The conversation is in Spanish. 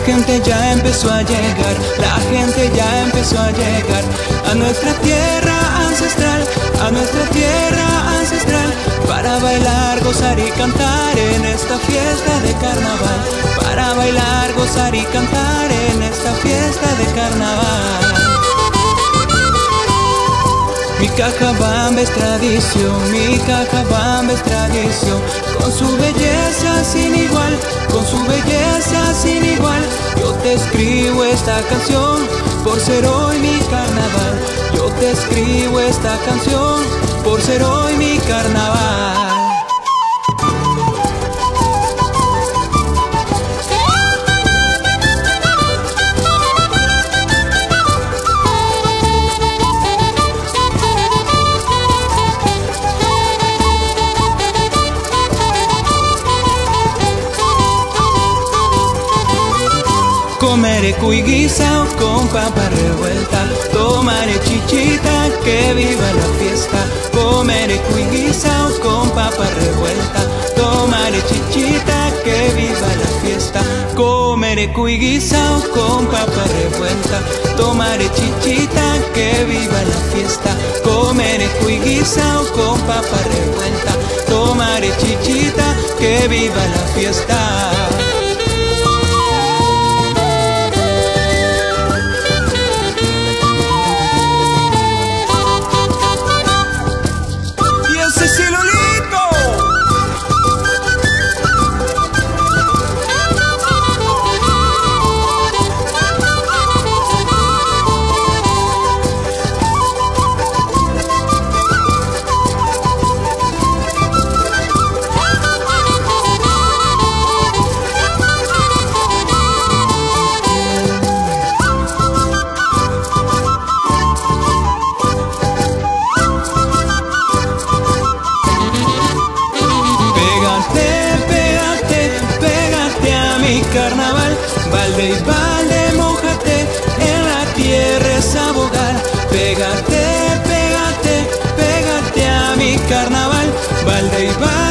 gente ya empezó a llegar, la gente ya empezó a llegar a nuestra tierra ancestral, a nuestra tierra ancestral, para bailar, gozar y cantar en esta fiesta de carnaval, para bailar, gozar y cantar en esta fiesta de carnaval. Mi Cajabamba es tradición, mi Cajabamba es tradición, con su belleza sin igual, con su belleza sin igual. Yo te escribo esta canción por ser hoy mi carnaval, yo te escribo esta canción por ser hoy mi carnaval. Comeré cuy guisao con papa revuelta, tomaré chichita, que viva la fiesta. Comeré cuy guisao con papa revuelta, tomaré chichita, que viva la fiesta. Comeré cuy guisao con papa revuelta, tomaré chichita, que viva la fiesta. Comeré cuy guisao con papa revuelta, tomaré chichita, que viva la fiesta. Carnaval, balde y balde, mójate, en la tierra es abogar. Pégate, pégate, pégate a mi carnaval, balde y balde.